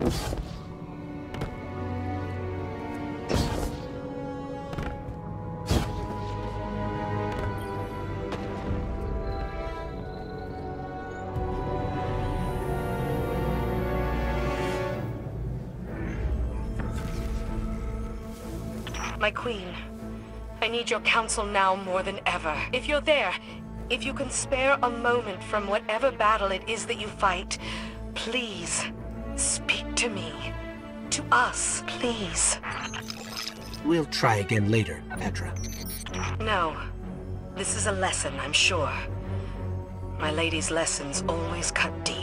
My queen, I need your counsel now more than ever. If you're there, if you can spare a moment from whatever battle it is that you fight, please, speak to me. To us, please. We'll try again later, Petra. No. This is a lesson, I'm sure. My lady's lessons always cut deep.